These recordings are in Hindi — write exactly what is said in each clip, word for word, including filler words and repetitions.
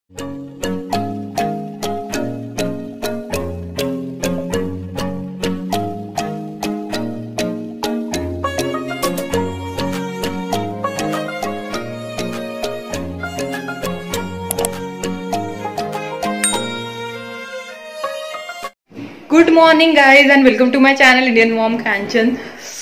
Good morning guys and welcome to my channel Indian mom Kanchan.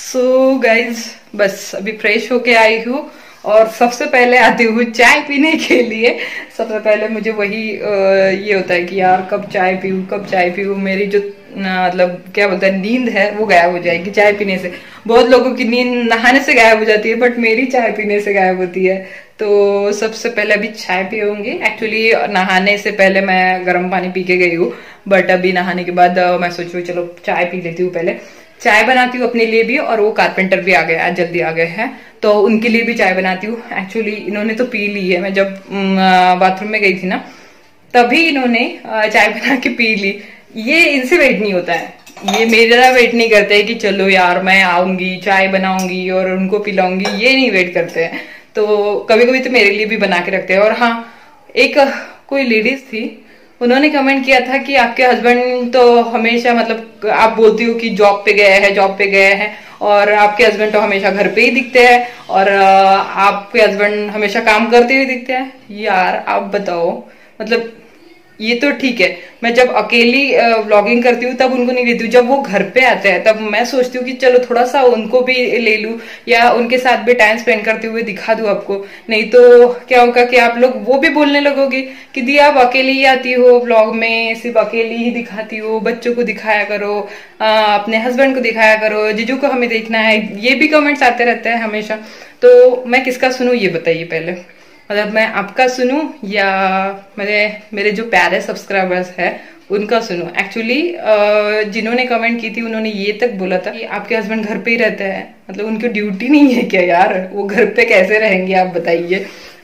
So guys बस अभी फ्रेश होके आई हूँ और सबसे पहले आती हूँ चाय पीने के लिए। सबसे पहले मुझे वही आ, ये होता है कि यार कब चाय पीऊँ कब चाय पीऊँ। मेरी जो मतलब क्या बोलते हैं नींद है वो गायब हो जाएगी चाय पीने से। बहुत लोगों की नींद नहाने से गायब हो जाती है बट मेरी चाय पीने से गायब होती है। तो सबसे पहले अभी चाय पीऊंगी। एक्चुअली नहाने से पहले मैं गर्म पानी पी के गई हूँ बट अभी नहाने के बाद मैं सोच रही हूँ चलो चाय पी लेती हूँ। पहले चाय बनाती हूँ अपने लिए भी और वो कारपेंटर भी आ गए आज जल्दी आ गए हैं तो उनके लिए भी चाय बनाती हूँ। एक्चुअली इन्होंने तो पी ली है। मैं जब बाथरूम में गई थी ना तभी इन्होंने चाय बना के पी ली। ये इनसे वेट नहीं होता है, ये मेरा वेट नहीं करते है कि चलो यार मैं आऊंगी चाय बनाऊंगी और उनको पिलाऊंगी, ये नहीं वेट करते हैं। तो कभी कभी तो मेरे लिए भी बना के रखते हैं। और हाँ, एक कोई लेडीज थी उन्होंने कमेंट किया था कि आपके हस्बैंड तो हमेशा मतलब आप बोलती हो कि जॉब पे गए हैं जॉब पे गए हैं और आपके हस्बैंड तो हमेशा घर पे ही दिखते हैं और आपके हस्बैंड हमेशा काम करते हुए दिखते हैं। यार आप बताओ, मतलब ये तो ठीक है मैं जब अकेली व्लॉगिंग करती हूँ तब उनको नहीं लेती हूँ, जब वो घर पे आते हैं तब मैं सोचती हूँ कि चलो थोड़ा सा उनको भी ले लूं या उनके साथ भी टाइम स्पेंड करते हुए दिखा दूं आपको। नहीं तो क्या होगा कि आप लोग वो भी बोलने लगोगे कि दी आप अकेली ही आती हो व्लॉग में, सिर्फ अकेली ही दिखाती हो, बच्चों को दिखाया करो, आ, अपने हस्बैंड को दिखाया करो, जीजू को हमें देखना है। ये भी कमेंट्स आते रहते हैं हमेशा। तो मैं किसका सुनूं ये बताइए पहले, मतलब मैं आपका सुनूं या मेरे मेरे जो प्यारे सब्सक्राइबर्स हैं उनका सुनूं। एक्चुअली जिन्होंने कमेंट की थी उन्होंने ये तक बोला था कि आपके हस्बैंड घर पे ही रहते हैं, मतलब उनकी ड्यूटी नहीं है क्या यार, वो घर पे कैसे रहेंगे आप बताइए।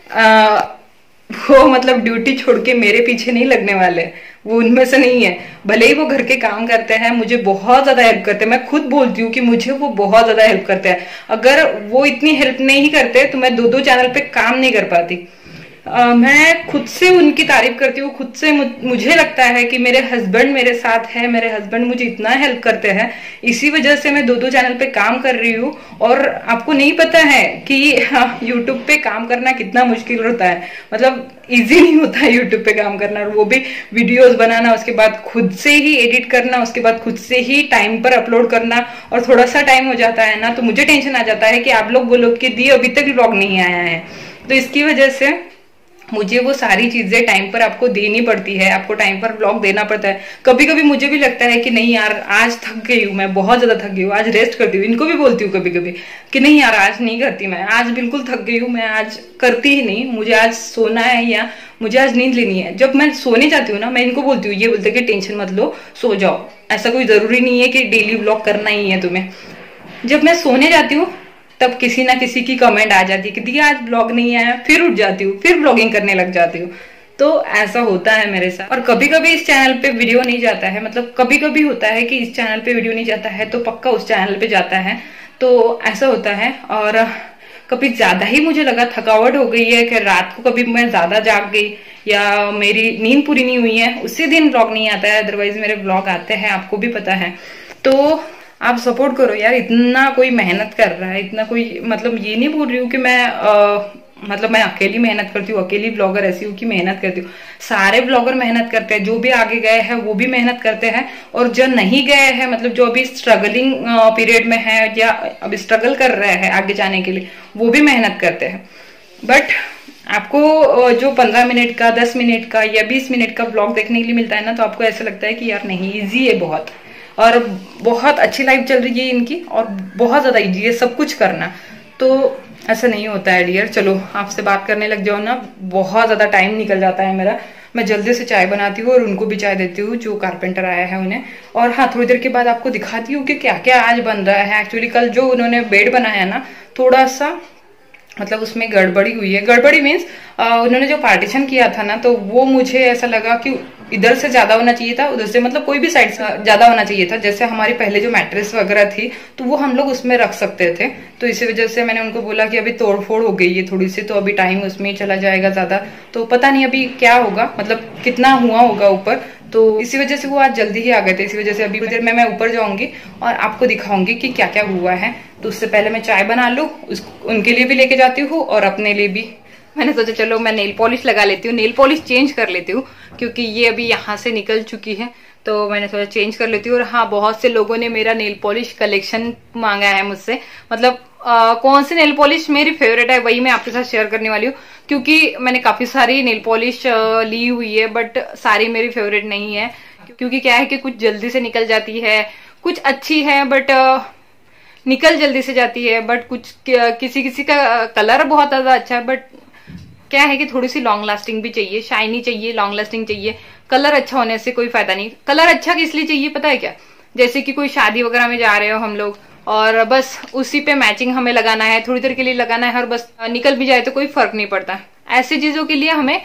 वो मतलब ड्यूटी छोड़ के मेरे पीछे नहीं लगने वाले, वो उनमें से नहीं है। भले ही वो घर के काम करते हैं, मुझे बहुत ज्यादा हेल्प करते हैं, मैं खुद बोलती हूँ कि मुझे वो बहुत ज्यादा हेल्प करते हैं। अगर वो इतनी हेल्प नहीं करते तो मैं दो दो चैनल पे काम नहीं कर पाती। Uh, मैं खुद से उनकी तारीफ करती हूँ। खुद से मुझे लगता है कि मेरे हस्बैंड मेरे साथ है, मेरे हस्बैंड मुझे इतना हेल्प करते हैं, इसी वजह से मैं दो दो चैनल पे काम कर रही हूँ। और आपको नहीं पता है कि हाँ, यूट्यूब पे काम करना कितना मुश्किल होता है, मतलब इजी नहीं होता है यूट्यूब पे काम करना, और वो भी वीडियोस बनाना, उसके बाद खुद से ही एडिट करना, उसके बाद खुद से ही टाइम पर अपलोड करना। और थोड़ा सा टाइम हो जाता है ना तो मुझे टेंशन आ जाता है कि आप लोग बोलो कि दी अभी तक व्लॉग नहीं आया है। तो इसकी वजह से मुझे वो सारी चीजें टाइम पर आपको देनी पड़ती है, आपको टाइम पर व्लॉग देना पड़ता है। कभी कभी मुझे भी लगता है कि नहीं यार आज थक गई हूँ, मैं बहुत ज्यादा थक गई हूँ, आज रेस्ट करती हूँ। इनको भी बोलती हूँ कभी कभी कि नहीं यार आज नहीं करती, मैं आज बिल्कुल थक गई हूँ, मैं आज करती ही नहीं, मुझे आज सोना है या मुझे आज नींद लेनी है। जब मैं सोने जाती हूँ ना मैं इनको बोलती हूँ, ये बोलते कि टेंशन मत लो सो जाओ, ऐसा कोई जरूरी नहीं है कि डेली व्लॉग करना ही है तुम्हें। जब मैं सोने जाती हूँ तब किसी ना किसी की कमेंट आ जाती है कि दी आज ब्लॉग नहीं आया, फिर उठ जाती हूँ, फिर ब्लॉगिंग करने लग जाती हूँ। तो ऐसा होता है मेरे साथ। और कभी कभी इस चैनल पे वीडियो नहीं जाता है, मतलब कभी कभी होता है कि इस चैनल पे वीडियो नहीं जाता है तो पक्का उस चैनल पे जाता है, तो ऐसा होता है। और कभी ज्यादा ही मुझे लगा थकावट हो गई है कि रात को कभी मैं ज्यादा जाग गई या मेरी नींद पूरी नहीं हुई है, उसी दिन ब्लॉग नहीं आता है, अदरवाइज मेरे ब्लॉग आते हैं, आपको भी पता है। तो आप सपोर्ट करो यार, इतना कोई मेहनत कर रहा है, इतना कोई, मतलब ये नहीं बोल रही हूँ कि मैं आ, मतलब मैं अकेली मेहनत करती हूँ, अकेली ब्लॉगर ऐसी हूँ कि मेहनत करती हूँ। सारे ब्लॉगर मेहनत करते हैं, जो भी आगे गए हैं वो भी मेहनत करते हैं, और जो नहीं गए हैं मतलब जो अभी स्ट्रगलिंग पीरियड में है या अभी स्ट्रगल कर रहे हैं आगे जाने के लिए, वो भी मेहनत करते हैं। बट आपको जो पंद्रह मिनट का, दस मिनट का या बीस मिनट का ब्लॉग देखने के लिए मिलता है ना, तो आपको ऐसा लगता है कि यार नहीं ईजी है बहुत, और बहुत अच्छी लाइफ चल रही है इनकी और बहुत ज्यादा इजी है सब कुछ करना। तो ऐसा नहीं होता है डियर। चलो आपसे बात करने लग जाओ ना, बहुत ज्यादा टाइम निकल जाता है मेरा। मैं जल्दी से चाय बनाती हूँ और उनको भी चाय देती हूँ जो कारपेंटर आया है उन्हें। और हाँ, थोड़ी देर के बाद आपको दिखाती हूँ कि क्या क्या आज बन रहा है। एक्चुअली कल जो उन्होंने बेड बनाया ना, थोड़ा सा मतलब उसमें गड़बड़ी हुई है। गड़बड़ी मीन्स उन्होंने जो पार्टीशन किया था ना, तो वो मुझे ऐसा लगा कि इधर से ज्यादा होना चाहिए था, उधर से मतलब कोई भी साइड से ज्यादा होना चाहिए था। जैसे हमारी पहले जो मैट्रेस वगैरह थी तो वो हम लोग उसमें रख सकते थे, तो इसी वजह से मैंने उनको बोला कि अभी तोड़फोड़ हो गई है थोड़ी सी, तो अभी टाइम उसमें ही चला जाएगा ज्यादा, तो पता नहीं अभी क्या होगा, मतलब कितना हुआ होगा ऊपर। तो इसी वजह से वो आज जल्दी ही आ गए थे। इसी वजह से अभी देर में मैं ऊपर जाऊंगी और आपको दिखाऊंगी कि क्या क्या हुआ है। तो उससे पहले मैं चाय बना लूँ, उनके लिए भी लेके जाती हूँ और अपने लिए भी। मैंने सोचा चलो मैं नेल पॉलिश लगा लेती हूँ, नेल पॉलिश चेंज कर लेती हूँ, क्योंकि ये अभी यहाँ से निकल चुकी है, तो मैंने सोचा चेंज कर लेती हूँ। और हाँ, बहुत से लोगों ने मेरा नेल पॉलिश कलेक्शन मांगा है मुझसे, मतलब आ, कौन सी नेल पॉलिश मेरी फेवरेट है वही मैं आपके साथ शेयर करने वाली हूँ, क्योंकि मैंने काफी सारी नेल पॉलिश ली हुई है, बट सारी मेरी फेवरेट नहीं है। क्योंकि क्या है कि कुछ जल्दी से निकल जाती है, कुछ अच्छी है बट निकल जल्दी से जाती है, बट कुछ किसी किसी का कलर बहुत ज्यादा अच्छा है, बट क्या है कि थोड़ी सी लॉन्ग लास्टिंग भी चाहिए, शाइनी चाहिए, लॉन्ग लास्टिंग चाहिए। कलर अच्छा होने से कोई फायदा नहीं। कलर अच्छा किस लिए चाहिए पता है क्या? जैसे कि कोई शादी वगैरह में जा रहे हो हम लोग और बस उसी पे मैचिंग हमें लगाना है, थोड़ी देर के लिए लगाना है और बस निकल भी जाए तो कोई फर्क नहीं पड़ता। ऐसी चीजों के लिए हमें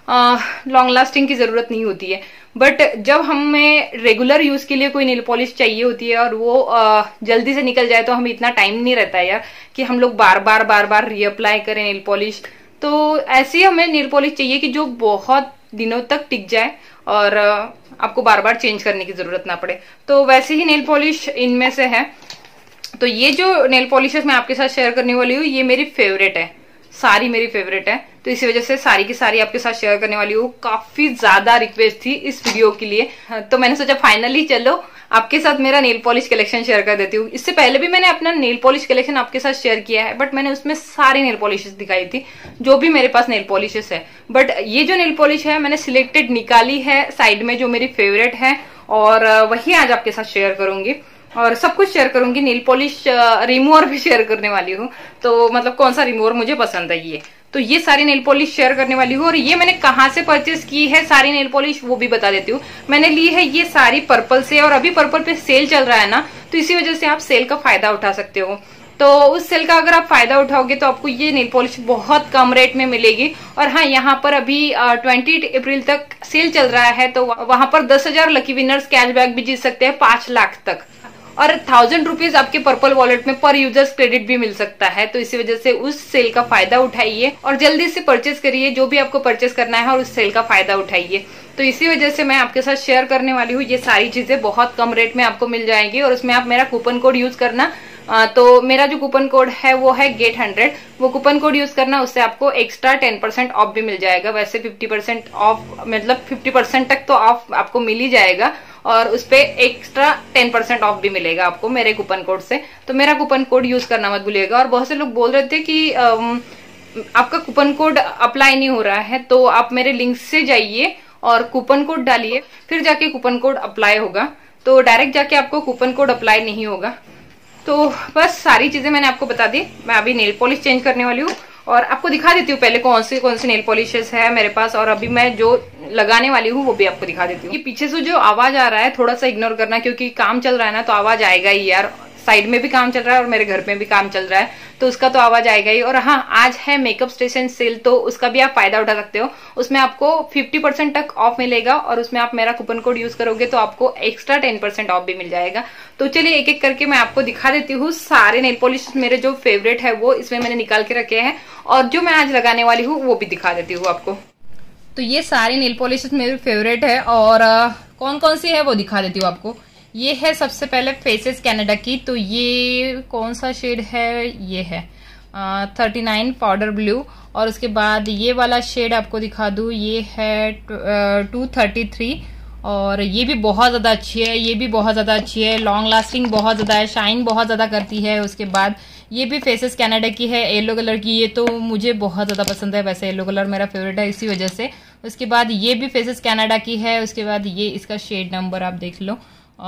लॉन्ग लास्टिंग की जरूरत नहीं होती है। बट जब हमें रेगुलर यूज के लिए कोई नेल पॉलिश चाहिए होती है और वो आ, जल्दी से निकल जाए, तो हमें इतना टाइम नहीं रहता है यार कि हम लोग बार बार बार बार रीअप्लाई करें नेल पॉलिश। तो ऐसी हमें नेल पॉलिश चाहिए कि जो बहुत दिनों तक टिक जाए और आपको बार बार चेंज करने की जरूरत ना पड़े। तो वैसे ही नेल पॉलिश इनमें से है। तो ये जो नेल पॉलिशेस मैं आपके साथ शेयर करने वाली हूँ, ये मेरी फेवरेट है, सारी मेरी फेवरेट है, तो इसी वजह से सारी की सारी आपके साथ शेयर करने वाली हूँ। काफी ज्यादा रिक्वेस्ट थी इस वीडियो के लिए, तो मैंने सोचा फाइनली चलो आपके साथ मेरा नेल पॉलिश कलेक्शन शेयर कर देती हूँ। इससे पहले भी मैंने अपना नेल पॉलिश कलेक्शन आपके साथ शेयर किया है, बट मैंने उसमें सारी नेल पॉलिशेस दिखाई थी जो भी मेरे पास नेल पॉलिशेस है। बट ये जो नेल पॉलिश है मैंने सिलेक्टेड निकाली है साइड में, जो मेरी फेवरेट है, और वही आज आपके साथ शेयर करूंगी और सब कुछ शेयर करूंगी। नेल पॉलिश रिमूवर भी शेयर करने वाली हूँ, तो मतलब कौन सा रिमूवर मुझे पसंद है ये, तो ये सारी नेल पॉलिश शेयर करने वाली हूँ। और ये मैंने कहाँ से परचेस की है सारी नेल पॉलिश वो भी बता देती हूँ। मैंने ली है ये सारी पर्पल से, और अभी पर्पल पे सेल चल रहा है ना, तो इसी वजह से आप सेल का फायदा उठा सकते हो। तो उस सेल का अगर आप फायदा उठाओगे तो आपको ये नेल पॉलिश बहुत कम रेट में मिलेगी। और हाँ, यहाँ पर अभी ट्वेंटी अप्रैल तक सेल चल रहा है, तो वहां पर दस हजार लकी विनर्स कैशबैक भी जीत सकते हैं पांच लाख तक, और थाउजेंड रुपीज आपके पर्पल वॉलेट में पर यूजर्स क्रेडिट भी मिल सकता है। तो इसी वजह से उस सेल का फायदा उठाइए और जल्दी से परचेस करिए जो भी आपको परचेस करना है, और उस सेल का फायदा उठाइए। तो इसी वजह से मैं आपके साथ शेयर करने वाली हूँ। ये सारी चीजें बहुत कम रेट में आपको मिल जाएंगी, और उसमें आप मेरा कूपन कोड यूज करना। आ, तो मेरा जो कूपन कोड है वो है गेट हंड्रेड, वो कूपन कोड यूज करना, उससे आपको एक्स्ट्रा टेन परसेंट ऑफ भी मिल जाएगा। वैसे फिफ्टी परसेंट ऑफ, मतलब फिफ्टी परसेंट तक तो ऑफ आपको मिल ही जाएगा, और उस पे एक्स्ट्रा टेन परसेंट ऑफ भी मिलेगा आपको मेरे कूपन कोड से। तो मेरा कूपन कोड यूज करना मत भूलिएगा। और बहुत से लोग बोल रहे थे कि आम, आपका कूपन कोड अप्लाई नहीं हो रहा है, तो आप मेरे लिंक से जाइए और कूपन कोड डालिए, फिर जाके कूपन कोड अप्लाई होगा। तो डायरेक्ट जाके आपको कूपन कोड अप्लाई नहीं होगा। तो बस सारी चीजें मैंने आपको बता दी। मैं अभी नेल पॉलिश चेंज करने वाली हूँ और आपको दिखा देती हूँ पहले कौन सी कौन सी नेल पॉलिशेस है मेरे पास, और अभी मैं जो लगाने वाली हूँ वो भी आपको दिखा देती हूँ। ये पीछे से जो आवाज आ रहा है थोड़ा सा इग्नोर करना, क्योंकि काम चल रहा है ना, तो आवाज आएगा ही यार। साइड में भी काम चल रहा है और मेरे घर में भी काम चल रहा है, तो उसका तो आवाज आएगा ही। और हाँ, आज है मेकअप स्टेशन सेल, तो उसका भी आप फायदा उठा सकते हो। उसमें आपको फिफ्टी परसेंट तक ऑफ मिलेगा, और उसमें आप मेरा कूपन कोड यूज करोगे तो आपको एक्स्ट्रा टेन परसेंट ऑफ भी मिल जाएगा। तो चलिए एक एक करके मैं आपको दिखा देती हूँ। सारे नेल पॉलिश मेरे जो फेवरेट है वो इसमें मैंने निकाल के रखे हैं, और जो मैं आज लगाने वाली हूँ वो भी दिखा देती हूँ आपको। तो ये सारी नेल पॉलिश मेरी फेवरेट है, और कौन कौन सी है वो दिखा देती हूँ आपको। ये है सबसे पहले फेसेस कनाडा की, तो ये कौन सा शेड है, ये है थर्टी नाइन पाउडर ब्लू। और उसके बाद ये वाला शेड आपको दिखा दूं, ये है टू थर्टी थ्री, और ये भी बहुत ज्यादा अच्छी है, ये भी बहुत ज्यादा अच्छी है, लॉन्ग लास्टिंग बहुत ज्यादा है, शाइन बहुत ज्यादा करती है। उसके बाद ये भी फेसेस कनाडा की है, येलो कलर की, ये तो मुझे बहुत ज्यादा पसंद है, वैसे येलो कलर मेरा फेवरेट है इसी वजह से। उसके बाद ये भी फेसेस कनाडा की है। उसके बाद ये इसका शेड नंबर आप देख लो,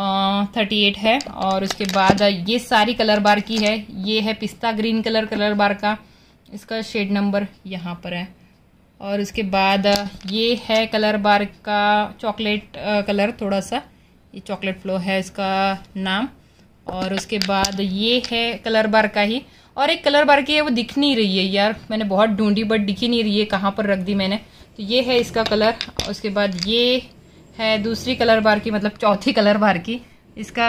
थर्टी एट है। और उसके बाद ये सारी कलर बार की है, ये है पिस्ता ग्रीन कलर कलर बार का, इसका शेड नंबर यहाँ पर है। और उसके बाद ये है कलर बार का चॉकलेट कलर, थोड़ा सा ये चॉकलेट फ्लो है इसका नाम। और उसके बाद ये है कलर बार का ही, और एक कलर बार की है वो दिख नहीं रही है यार, मैंने बहुत ढूंढी बट दिख ही नहीं रही है, कहाँ पर रख दी मैंने। तो ये है इसका कलर। उसके बाद ये है दूसरी कलर बार की, मतलब चौथी कलर बार की, इसका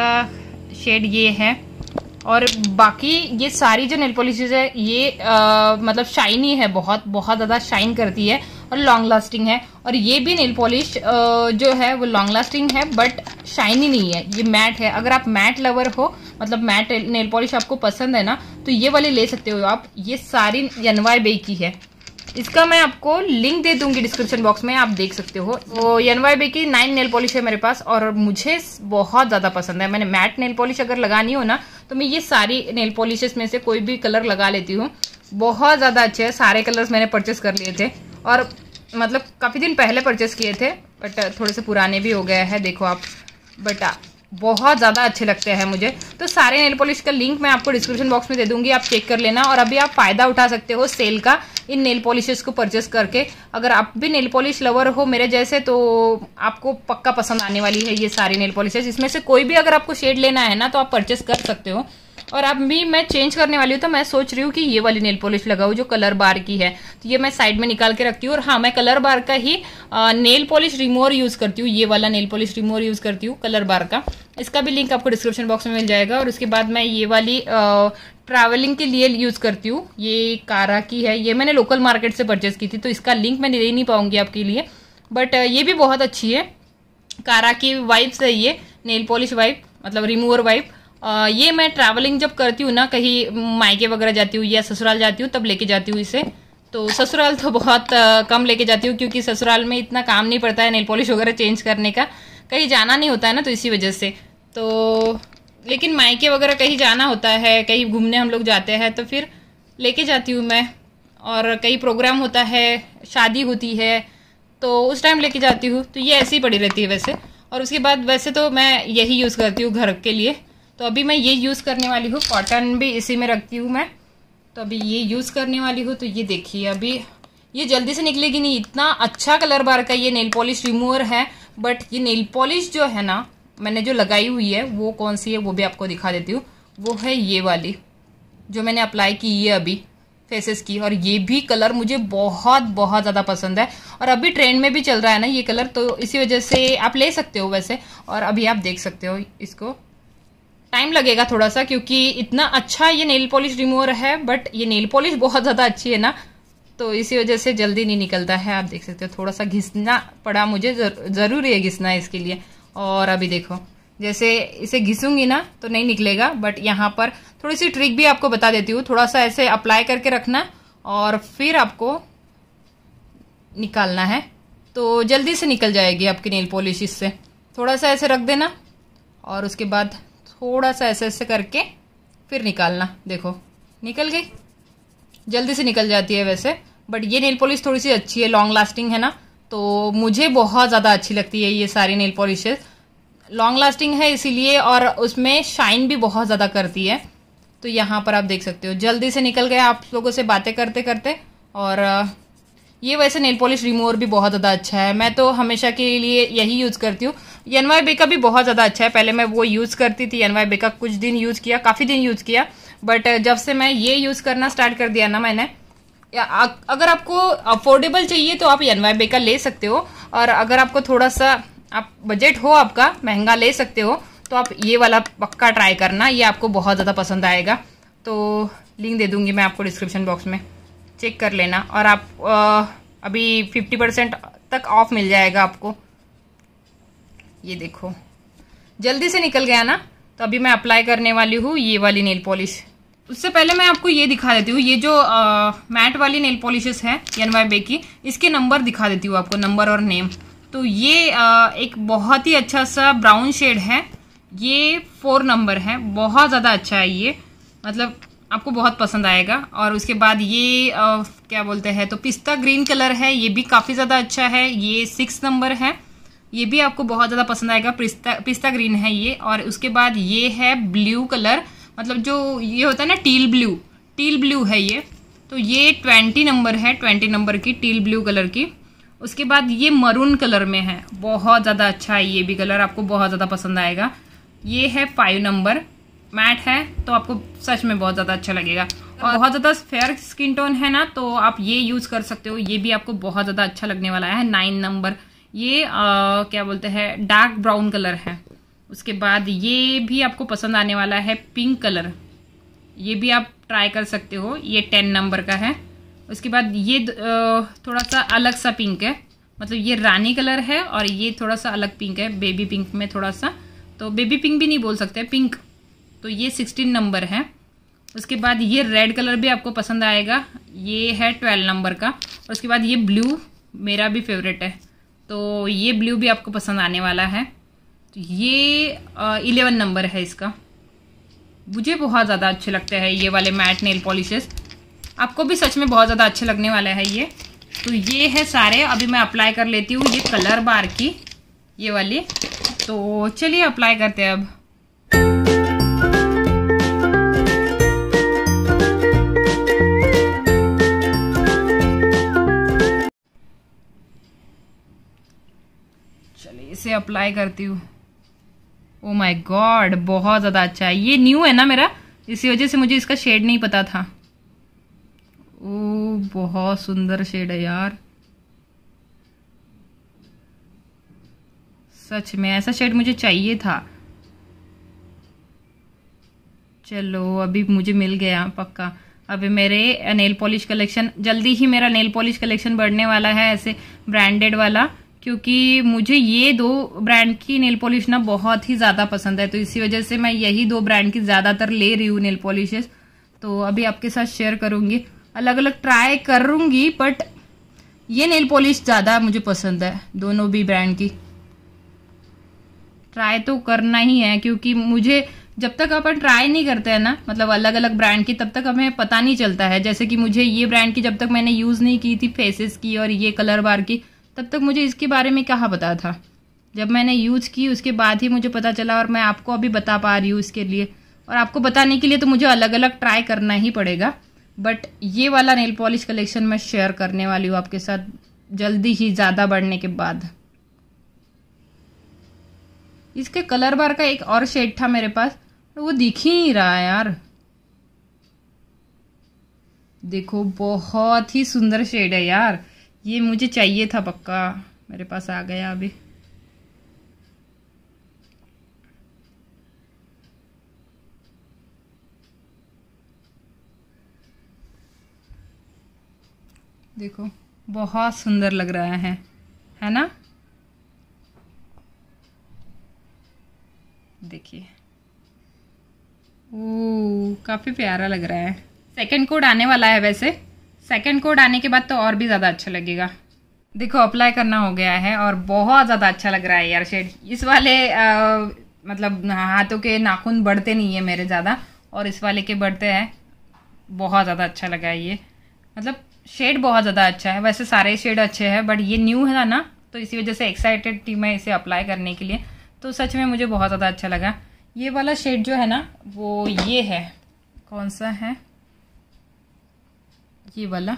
शेड ये है। और बाकी ये सारी जो नेल पॉलिशेज है ये आ, मतलब शाइनी है, बहुत बहुत ज़्यादा शाइन करती है और लॉन्ग लास्टिंग है। और ये भी नेल पॉलिश जो है वो लॉन्ग लास्टिंग है बट शाइनी नहीं है, ये मैट है। अगर आप मैट लवर हो, मतलब मैट नेल पॉलिश आपको पसंद है ना, तो ये वाली ले सकते हो आप। ये सारी एन वाई बे की है, इसका मैं आपको लिंक दे दूंगी डिस्क्रिप्शन बॉक्स में, आप देख सकते हो। वो एन वाई बे की नाइन नेल पॉलिश है मेरे पास और मुझे बहुत ज़्यादा पसंद है। मैंने मैट नेल पॉलिश अगर लगानी हो ना तो मैं ये सारी नेल पॉलिशेस में से कोई भी कलर लगा लेती हूँ, बहुत ज़्यादा अच्छे हैं। सारे कलर्स मैंने परचेस कर लिए थे और मतलब काफ़ी दिन पहले परचेस किए थे बट थोड़े से पुराने भी हो गए हैं, देखो आप। बट बहुत ज़्यादा अच्छे लगते हैं मुझे। तो सारे नेल पॉलिश का लिंक मैं आपको डिस्क्रिप्शन बॉक्स में दे दूंगी, आप चेक कर लेना। और अभी आप फ़ायदा उठा सकते हो सेल का इन नेल पॉलिशेस को परचेस करके। अगर आप भी नेल पॉलिश लवर हो मेरे जैसे तो आपको पक्का पसंद आने वाली है ये सारी नेल पॉलिशेस। इसमें से कोई भी अगर आपको शेड लेना है ना तो आप परचेस कर सकते हो। और अब भी मैं चेंज करने वाली हूँ तो मैं सोच रही हूँ कि ये वाली नेल पॉलिश लगाऊँ जो कलर बार की है। तो ये मैं साइड में निकाल के रखती हूँ। और हाँ, मैं कलर बार का ही आ, नेल पॉलिश रिमूवर यूज करती हूँ, ये वाला नेल पॉलिश रिमूवर यूज करती हूँ कलर बार का। इसका भी लिंक आपको डिस्क्रिप्शन बॉक्स में मिल जाएगा। और उसके बाद मैं ये वाली ट्रैवलिंग के लिए यूज करती हूँ, ये कारा की है, ये मैंने लोकल मार्केट से परचेस की थी तो इसका लिंक मैं दे नहीं पाऊंगी आपके लिए, बट ये भी बहुत अच्छी है। कारा की वाइप्स है ये नेल पॉलिश वाइप, मतलब रिमूवर वाइप। Uh, ये मैं ट्रैवलिंग जब करती हूँ ना, कहीं मायके वगैरह जाती हूँ या ससुराल जाती हूँ तब लेके जाती हूँ इसे। तो ससुराल तो बहुत uh, कम लेके जाती हूँ क्योंकि ससुराल में इतना काम नहीं पड़ता है नेल पॉलिश वगैरह चेंज करने का, कहीं जाना नहीं होता है ना, तो इसी वजह से। तो लेकिन मायके वगैरह कहीं जाना होता है, कहीं घूमने हम लोग जाते हैं तो फिर लेके जाती हूँ मैं। और कहीं प्रोग्राम होता है, शादी होती है तो उस टाइम लेके जाती हूँ। तो ये ऐसी ही पड़ी रहती है वैसे। और उसके बाद वैसे तो मैं यही यूज़ करती हूँ घर के लिए। तो अभी मैं ये यूज़ करने वाली हूँ, कॉटन भी इसी में रखती हूँ मैं। तो अभी ये यूज़ करने वाली हूँ। तो ये देखिए अभी ये जल्दी से निकलेगी नहीं, इतना अच्छा कलर बार का ये नेल पॉलिश रिमूवर है। बट ये नेल पॉलिश जो है ना मैंने जो लगाई हुई है वो कौन सी है वो भी आपको दिखा देती हूँ। वो है ये वाली जो मैंने अप्लाई की है अभी फेसेस की। और ये भी कलर मुझे बहुत बहुत ज़्यादा पसंद है और अभी ट्रेंड में भी चल रहा है ना ये कलर, तो इसी वजह से आप ले सकते हो वैसे। और अभी आप देख सकते हो इसको, टाइम लगेगा थोड़ा सा क्योंकि इतना अच्छा ये नेल पॉलिश रिमूवर है, बट ये नेल पॉलिश बहुत ज़्यादा अच्छी है ना, तो इसी वजह से जल्दी नहीं निकलता है। आप देख सकते हो थोड़ा सा घिसना पड़ा मुझे, जर, ज़रूरी है घिसना इसके लिए। और अभी देखो जैसे इसे घिसूंगी ना तो नहीं निकलेगा, बट यहाँ पर थोड़ी सी ट्रिक भी आपको बता देती हूँ। थोड़ा सा ऐसे अप्लाई करके रखना और फिर आपको निकालना है तो जल्दी से निकल जाएगी आपकी नेल पॉलिश इससे। थोड़ा सा ऐसे रख देना और उसके बाद थोड़ा सा ऐसे ऐसे करके फिर निकालना, देखो निकल गई, जल्दी से निकल जाती है वैसे। बट ये नेल पॉलिश थोड़ी सी अच्छी है, लॉन्ग लास्टिंग है ना, तो मुझे बहुत ज़्यादा अच्छी लगती है ये सारी नेल पॉलिशेस। लॉन्ग लास्टिंग है इसीलिए, और उसमें शाइन भी बहुत ज़्यादा करती है। तो यहाँ पर आप देख सकते हो जल्दी से निकल गए आप लोगों से बातें करते करते। और ये वैसे नेल पॉलिश रिमूवर भी बहुत ज़्यादा अच्छा है, मैं तो हमेशा के लिए यही यूज़ करती हूँ। एन वाई बे का भी बहुत ज़्यादा अच्छा है, पहले मैं वो यूज़ करती थी एन वाई बे का, कुछ दिन यूज़ किया, काफ़ी दिन यूज़ किया। बट जब से मैं ये यूज़ करना स्टार्ट कर दिया ना मैंने, या अगर आपको अफोर्डेबल चाहिए तो आप एन वाई बे का ले सकते हो। और अगर आपको थोड़ा सा आप बजट हो आपका, महंगा ले सकते हो, तो आप ये वाला पक्का ट्राई करना, ये आपको बहुत ज़्यादा पसंद आएगा। तो लिंक दे दूँगी मैं आपको डिस्क्रिप्शन बॉक्स में, चेक कर लेना। और आप आ, अभी फिफ्टी परसेंट तक ऑफ मिल जाएगा आपको। ये देखो जल्दी से निकल गया ना। तो अभी मैं अप्लाई करने वाली हूँ ये वाली नेल पॉलिश। उससे पहले मैं आपको ये दिखा देती हूँ, ये जो आ, मैट वाली नेल पॉलिशेस है एन वाई बे की, इसके नंबर दिखा देती हूँ आपको, नंबर और नेम। तो ये आ, एक बहुत ही अच्छा सा ब्राउन शेड है, ये फोर नंबर है, बहुत ज़्यादा अच्छा है ये, मतलब आपको बहुत पसंद आएगा। और उसके बाद ये आ, क्या बोलते हैं, तो पिस्ता ग्रीन कलर है, ये भी काफ़ी ज़्यादा अच्छा है, ये सिक्स नंबर है, ये भी आपको बहुत ज़्यादा पसंद आएगा, पिस्ता पिस्ता ग्रीन है ये। और उसके बाद ये है ब्लू कलर, मतलब जो ये होता है ना टील ब्लू, टील ब्लू है ये, तो ये ट्वेंटी नंबर है, ट्वेंटी नंबर की टील ब्लू कलर की। उसके बाद ये मरून कलर में है, बहुत ज़्यादा अच्छा है ये भी कलर, आपको बहुत ज़्यादा पसंद आएगा। ये है फाइव नंबर, मैट है तो आपको सच में बहुत ज़्यादा अच्छा लगेगा। और बहुत ज़्यादा फेयर स्किन टोन है ना, तो आप ये यूज़ कर सकते हो। ये भी आपको बहुत ज़्यादा अच्छा लगने वाला है। नाइन नंबर, ये आ, क्या बोलते हैं, डार्क ब्राउन कलर है। उसके बाद ये भी आपको पसंद आने वाला है, पिंक कलर। ये भी आप ट्राई कर सकते हो, ये टेन नंबर का है। उसके बाद ये थोड़ा सा अलग सा पिंक है, मतलब ये रानी कलर है और ये थोड़ा सा अलग पिंक है, बेबी पिंक में थोड़ा सा, तो बेबी पिंक भी नहीं बोल सकते, पिंक। तो ये सिक्सटीन नंबर है। उसके बाद ये रेड कलर भी आपको पसंद आएगा, ये है ट्वेल्व नंबर का। और उसके बाद ये ब्लू मेरा भी फेवरेट है, तो ये ब्लू भी आपको पसंद आने वाला है। तो ये इलेवन नंबर है इसका। मुझे बहुत ज़्यादा अच्छे लगते हैं ये वाले मैट नेल पॉलिशेस, आपको भी सच में बहुत ज़्यादा अच्छे लगने वाले हैं ये। तो ये है सारे, अभी मैं अप्लाई कर लेती हूँ ये कलर बार की, ये वाली। तो चलिए अप्लाई करते हैं अब। चलिए इसे अप्लाई करती हूँ। ओ माय गॉड, बहुत ज़्यादा अच्छा है। ये न्यू है ना मेरा, इसी वजह से मुझे इसका शेड नहीं पता था। ओ बहुत सुंदर शेड है यार, सच में ऐसा शेड मुझे चाहिए था। चलो अभी मुझे मिल गया पक्का। अभी मेरे नेल पॉलिश कलेक्शन, जल्दी ही मेरा नेल पॉलिश कलेक्शन बढ़ने वाला है ऐसे ब्रांडेड वाला, क्योंकि मुझे ये दो ब्रांड की नेल पॉलिश ना बहुत ही ज़्यादा पसंद है। तो इसी वजह से मैं यही दो ब्रांड की ज़्यादातर ले रही हूँ नेल पॉलिशेस। तो अभी आपके साथ शेयर करूँगी, अलग अलग ट्राई करूँगी, बट ये नेल पॉलिश ज़्यादा मुझे पसंद है, दोनों भी ब्रांड की। ट्राई तो करना ही है, क्योंकि मुझे जब तक अपन ट्राई नहीं करते हैं ना, मतलब अलग अलग ब्रांड की, तब तक हमें पता नहीं चलता है। जैसे कि मुझे ये ब्रांड की जब तक मैंने यूज़ नहीं की थी, फेसेस की और ये कलर बार की, तब तक मुझे इसके बारे में कहाँ पता था। जब मैंने यूज़ की उसके बाद ही मुझे पता चला, और मैं आपको अभी बता पा रही हूँ इसके लिए। और आपको बताने के लिए तो मुझे अलग अलग ट्राई करना ही पड़ेगा। बट ये वाला नेल पॉलिश कलेक्शन मैं शेयर करने वाली हूँ आपके साथ जल्दी ही, ज़्यादा बढ़ने के बाद। इसके कलर बार का एक और शेड था मेरे पास, वो दिख ही नहीं रहा है यार। देखो बहुत ही सुंदर शेड है यार, ये मुझे चाहिए था पक्का, मेरे पास आ गया अभी। देखो बहुत सुंदर लग रहा है है ना। देखिए ओ काफ़ी प्यारा लग रहा है। सेकंड कोड आने वाला है, वैसे सेकंड कोड आने के बाद तो और भी ज़्यादा अच्छा लगेगा। देखो अप्लाई करना हो गया है और बहुत ज़्यादा अच्छा लग रहा है यार शेड। इस वाले आ, मतलब हाथों के नाखून बढ़ते नहीं है मेरे ज़्यादा, और इस वाले के बढ़ते हैं। बहुत ज़्यादा अच्छा लगा है ये, मतलब शेड बहुत ज़्यादा अच्छा है। वैसे सारे शेड अच्छे हैं, बट ये न्यू है ना, तो इसी वजह से एक्साइटेड थी मैं इसे अप्लाई करने के लिए। तो सच में मुझे बहुत ज़्यादा अच्छा लगा। ये वाला शेड जो है ना, वो ये है, कौन सा है, ये वाला।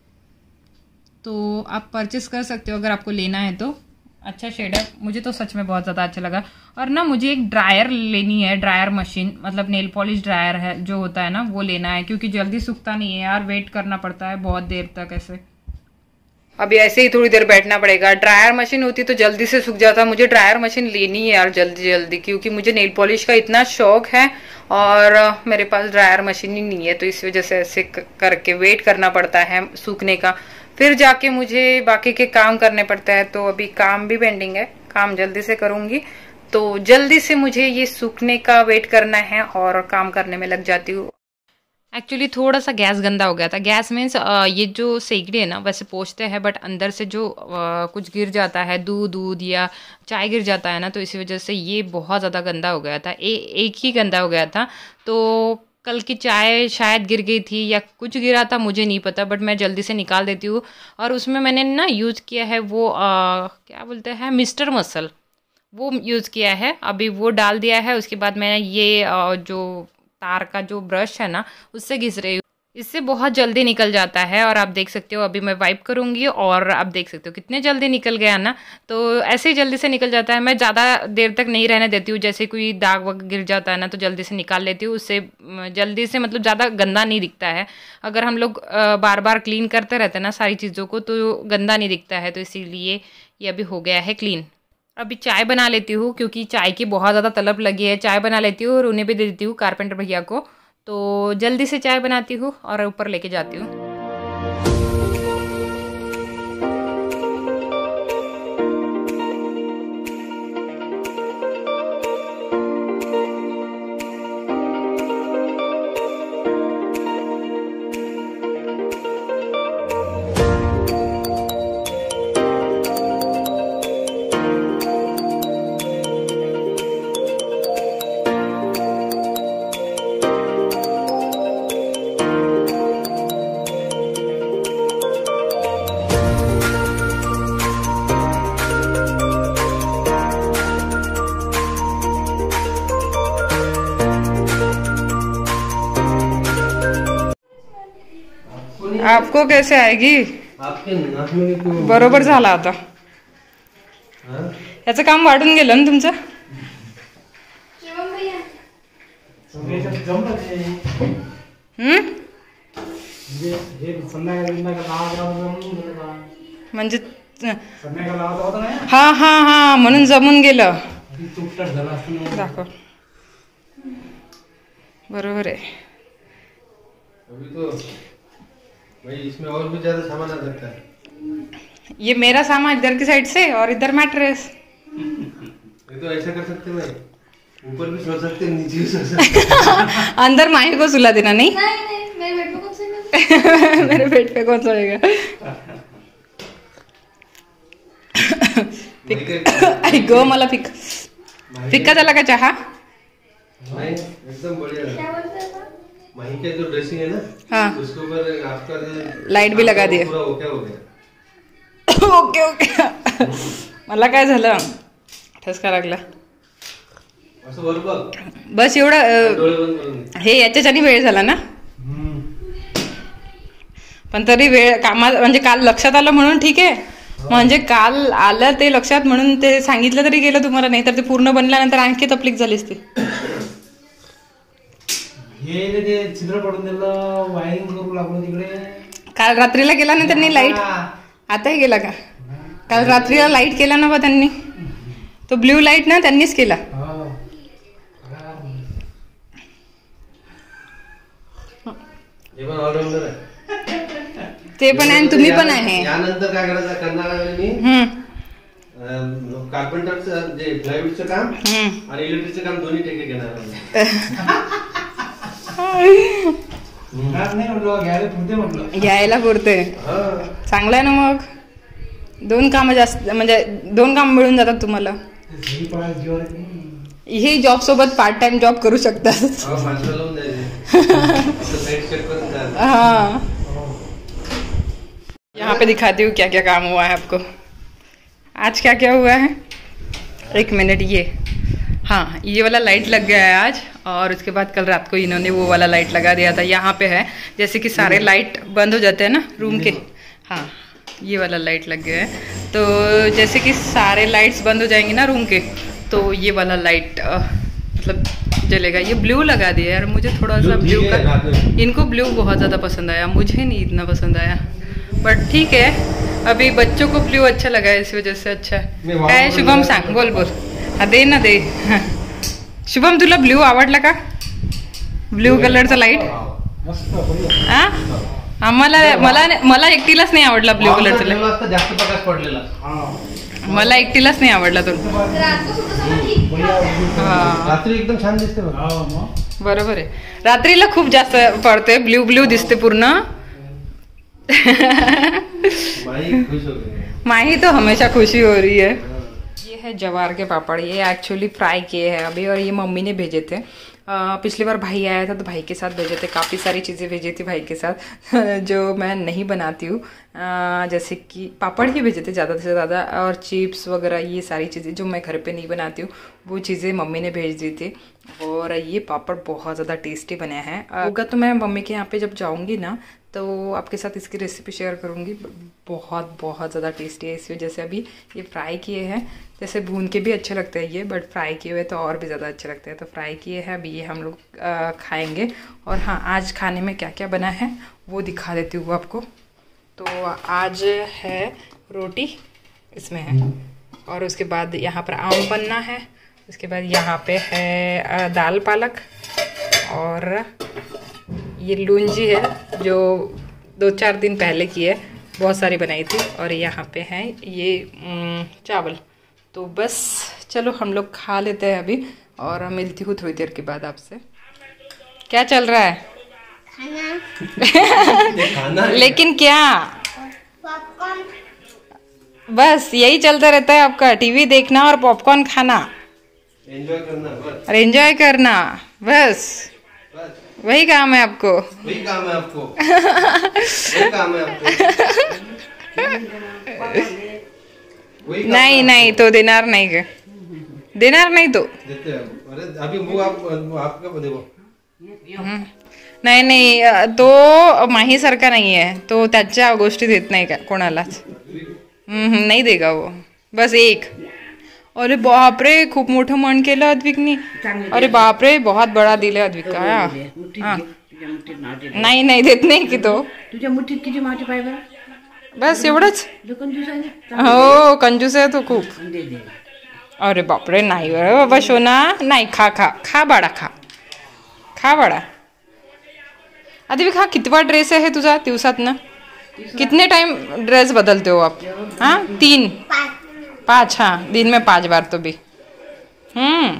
तो आप परचेस कर सकते हो अगर आपको लेना है तो। अच्छा शेड है, मुझे तो सच में बहुत ज़्यादा अच्छा लगा। और ना मुझे एक ड्रायर लेनी है, ड्रायर मशीन, मतलब नेल पॉलिश ड्रायर है जो होता है ना, वो लेना है, क्योंकि जल्दी सूखता नहीं है यार, वेट करना पड़ता है बहुत देर तक ऐसे। अभी ऐसे ही थोड़ी देर बैठना पड़ेगा। ड्रायर मशीन होती तो जल्दी से सूख जाता। मुझे ड्रायर मशीन लेनी है यार जल्दी जल्दी, क्योंकि मुझे नेल पॉलिश का इतना शौक है और मेरे पास ड्रायर मशीन ही नहीं है। तो इस वजह से ऐसे करके वेट करना पड़ता है सूखने का, फिर जाके मुझे बाकी के काम करने पड़ते हैं। तो अभी काम भी पेंडिंग है, काम जल्दी से करूंगी। तो जल्दी से मुझे ये सूखने का वेट करना है और काम करने में लग जाती हूँ। एक्चुअली थोड़ा सा गैस गंदा हो गया था। गैस मीन्स ये जो सेकड़ी है ना, वैसे पोंछते हैं, बट अंदर से जो आ, कुछ गिर जाता है, दूध दूध या चाय गिर जाता है ना, तो इसी वजह से ये बहुत ज़्यादा गंदा हो गया था। ए, एक ही गंदा हो गया था। तो कल की चाय शायद गिर गई थी या कुछ गिरा था, मुझे नहीं पता, बट मैं जल्दी से निकाल देती हूँ। और उसमें मैंने ना यूज़ किया है वो आ, क्या बोलते हैं, मिस्टर मसल, वो यूज़ किया है। अभी वो डाल दिया है। उसके बाद मैंने ये आ, जो तार का जो ब्रश है ना, उससे घिस रही हूँ। इससे बहुत जल्दी निकल जाता है। और आप देख सकते हो अभी मैं वाइप करूँगी और आप देख सकते हो कितने जल्दी निकल गया ना। तो ऐसे ही जल्दी से निकल जाता है। मैं ज़्यादा देर तक नहीं रहने देती हूँ, जैसे कोई दाग वाग गिर जाता है ना तो जल्दी से निकाल लेती हूँ। उससे जल्दी से मतलब ज़्यादा गंदा नहीं दिखता है। अगर हम लोग बार बार क्लीन करते रहते हैं ना सारी चीज़ों को तो गंदा नहीं दिखता है। तो इसीलिए ये अभी हो गया है क्लीन। अभी चाय बना लेती हूँ क्योंकि चाय की बहुत ज़्यादा तलब लगी है। चाय बना लेती हूँ और उन्हें भी दे देती हूँ कारपेंटर भैया को। तो जल्दी से चाय बनाती हूँ और ऊपर लेके जाती हूँ। आपको कैसे आएगी? बरोबर झाला आता। याचं काम वाढून गेलं ना तुमचं? हम्म म्हणजे हा हा हा म्हणून जमून गेलं। दाखव बरोबर है। अभी तो भाई इसमें और भी ज्यादा सामान आ सकता है। ये मेरा सामान इधर की साइड से और इधर मैट्रेस। ये तो ऐसा कर सकते हैं, ऊपर भी सो सकते हैं, नीचे भी सो सकते हैं। अंदर माही को सुला देना। नहीं नहीं नहीं मेरे बेड पे कौन सोएगा? मेरे बेड पे कौन सोएगा? अरे गो मला फिक फिक्का झाला का चहा? नहीं एकदम बढ़िया। क्या बोलते हैं? माही के जो ड्रेसिंग है ना, हाँ उसके ऊपर आपका जो लाइट भी लगा दिए। पूरा ओके हो गया। Okay okay. मला काय झालं ठसका लागला असं वर बघ, बस एवढं। डोळे बंद करून घे. हे याच्याच्यानी वेळ झाला ना, पण तरी वेळ कामा म्हणजे काल लक्षात आलं म्हणून ठीक आहे। म्हणजे काल आलं ते लक्षात म्हणून ते सांगितलं तरी गेलं तुम्हाला, नाही तर ते पूर्ण बनल्यानंतर आणखी तकलीफ झाली असती। हे ते छिद्र पडून दिलं, वायरिंग करू लागलो तिकडे। काल रात्रीला गेला ना त्यांनी लाईट, आताही गेला का? काल रात्रीला लाईट केला ना बा त्यांनी, तो ब्ल्यू लाईट ना त्यांनीच केला। हे पण ऑलराऊंडर आहे, ते पण आहे तुम्ही पण आहे। यानंतर काय करायचं करणार आहे मी, हम्म कार्पेंटरचं जे प्लायवूडचं काम हम्म आणि इलेक्ट्रिकचं काम दोन्ही ठेके घेणार आहे। नाही म्हटलं घ्यायला पुरते, म्हटलं घ्यायला पुरते, चांगलं आहे ना। मग दोन काम जास्त म्हणजे दोन काम मिळून जातात तुम्हाला। हे जॉब सोबत पार्ट टाइम जॉब करू शकतात। हाँ यहाँ पे दिखाती हूँ क्या क्या काम हुआ है आपको। आज क्या क्या हुआ है, एक मिनट। ये हाँ ये वाला लाइट लग गया है आज, और उसके बाद कल रात को इन्होंने वो वाला लाइट लगा दिया था। यहाँ पे है जैसे कि सारे लाइट बंद हो जाते हैं ना रूम के, हाँ ये वाला लाइट लग गया है। तो जैसे कि सारे लाइट्स बंद हो जाएंगे ना रूम के, तो ये वाला लाइट मतलब जलेगा। ये ब्लू लगा दिया यार, मुझे थोड़ा सा ब्लू का, इनको ब्लू बहुत ज़्यादा पसंद आया, मुझे नहीं इतना पसंद आया, बट ठीक है। अभी बच्चों को ब्लू अच्छा लगा है, इस वजह से अच्छा है। शुभम सांग, बोल बोल, हा दे ना दे। शुभम तुला ब्ल्यू आवडला का? ब्ल्यू कलरचा लाईट हा आम्हाला मला मला एकटीलाच नाही आवडला ब्ल्यू कलरचा लाईट, जास्त प्रकाश पडलेला मला एकटीलाच नाही आवडला तो। रात्री एकदम छान दिसते बरोबर आहे, रात्रीला खूप जास्त पडते, ब्ल्यू ब्ल्यू दिसते पूर्ण। माही खुश हो गई, माही तो हमेशा खुशी हो रही है। ये है जवार के पापड़, ये एक्चुअली फ्राई किए हैं अभी, और ये मम्मी ने भेजे थे। आ, पिछली बार भाई आया था तो भाई के साथ भेजे थे, काफ़ी सारी चीज़ें भेजी थी भाई के साथ जो मैं नहीं बनाती हूँ, जैसे कि पापड़ ही भेजे थे ज़्यादा से ज़्यादा, और चिप्स वगैरह ये सारी चीज़ें जो मैं घर पे नहीं बनाती हूँ वो चीज़ें मम्मी ने भेज दी थी। और ये पापड़ बहुत ज़्यादा टेस्टी बने हैं। होगा तो मैं मम्मी के यहाँ पे जब जाऊँगी ना तो आपके साथ इसकी रेसिपी शेयर करूँगी। बहुत बहुत ज़्यादा टेस्टी है। इस वजह से अभी ये फ्राई किए हैं, जैसे भून के भी अच्छे लगते हैं ये, बट फ्राई किए हुए तो और भी ज़्यादा अच्छे लगते हैं। तो फ्राई किए हैं, अभी ये हम लोग खाएँगे। और हाँ, आज खाने में क्या क्या बना है वो दिखा देती हूँ आपको। तो आज है रोटी इसमें है, और उसके बाद यहाँ पर आम पन्ना है, उसके बाद यहाँ पे है दाल पालक, और ये लूंजी है जो दो चार दिन पहले की है, बहुत सारी बनाई थी। और यहाँ पे है ये चावल। तो बस चलो हम लोग खा लेते हैं अभी, और मिलती हूँ थोड़ी देर के बाद आपसे। क्या चल रहा है? खाना। लेकिन क्या बस यही चलता रहता है आपका, टीवी देखना और पॉपकॉर्न खाना, एंजॉय करना बस। और एंजॉय करना बस, वही काम है आपको। वही काम है आपको वही काम है आपको वही काम नहीं नहीं तो दिनार नहीं के दिनार नहीं तो देते हैं। अरे अभी वो आप आपका देखो। नाही नाही तो माही सारखा नाही आहे तो, त्याच्या गोष्टी देत नाही का कोणालाच, नाही देगा वो, बस एक। अरे बापरे, खूप मोठं मन केलं अद्विकनी। अरे बापरे, बहुत बड़ा दिल है अद्विक का। हाँ नाही नाही देत नाही की तो, तुझ्या मुठीत किती माझे पाय बरं, बस एवढंच। कंजूस आहे हो कंजूस आहे तो खूप। दे दे। अरे बापरे, नाही अरे बाबा सोना, नाही खा खा खा बाळा, खा खा बाळा। अद्विक हा कितवा ड्रेस आहे तुझा दिवसात ना? कितने टाइम ड्रेस बदलते हो आप? हाँ तीन पाँच, हाँ दिन में पांच बार तो भी। हम्म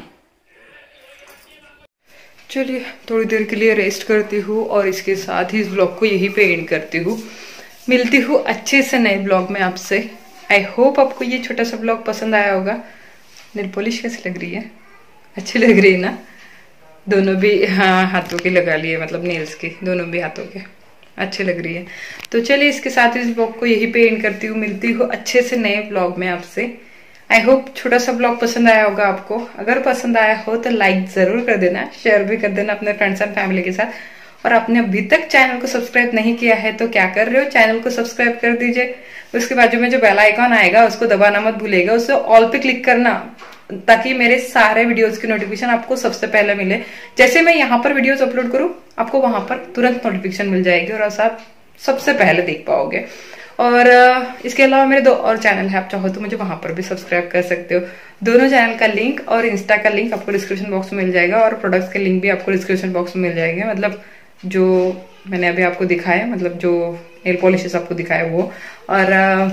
चलिए थोड़ी देर के लिए रेस्ट करती हूँ, और इसके साथ ही इस ब्लॉग को यहीं पे एंड करती हूँ। मिलती हूँ अच्छे से नए ब्लॉग में आपसे। आई होप आपको ये छोटा सा ब्लॉग पसंद आया होगा। नेल पॉलिश कैसी लग रही है? अच्छी लग रही है ना? दोनों भी हाँ हाथों की लगा लिए, मतलब नेल्स की, दोनों भी हाथों के अच्छी लग रही है। तो चलिए इसके साथ इस ब्लॉग को यहीं पे एंड करती हूँ। मिलती हूँ अच्छे से नए ब्लॉग में आपसे। आई होप छोटा सा ब्लॉग पसंद आया होगा आपको। अगर पसंद आया हो तो लाइक जरूर कर देना, शेयर भी कर देना अपने फ्रेंड्स एंड फैमिली के साथ। और आपने अभी तक चैनल को सब्सक्राइब नहीं किया है तो क्या कर रहे हो, चैनल को सब्सक्राइब कर दीजिए। उसके बाजू में जो बेल आइकॉन आएगा उसको दबाना मत भूलिएगा, उससे ऑल पे क्लिक करना, ताकि मेरे सारे वीडियोस की नोटिफिकेशन आपको सबसे पहले मिले। जैसे मैं यहाँ पर वीडियोस अपलोड करूँ आपको वहां पर तुरंत नोटिफिकेशन मिल जाएगी, और आप सबसे पहले देख पाओगे। और इसके अलावा मेरे दो और चैनल है, आप चाहो तो मुझे वहां पर भी सब्सक्राइब कर सकते हो। दोनों चैनल का लिंक और इंस्टा का लिंक आपको डिस्क्रिप्शन बॉक्स में मिल जाएगा, और प्रोडक्ट्स के लिंक भी आपको डिस्क्रिप्शन बॉक्स में मिल जाएंगे। मतलब जो मैंने अभी आपको दिखाया, मतलब जो नेल पॉलिशेस आपको दिखाया वो। और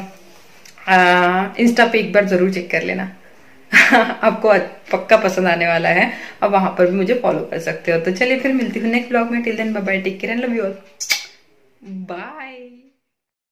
इंस्टा पे एक बार जरूर चेक कर लेना आपको पक्का पसंद आने वाला है, और वहां पर भी मुझे फॉलो कर सकते हो। तो चलिए फिर मिलती हूँ नेक्स्ट ब्लॉग में। Till then bye bye, take care and love you all, bye.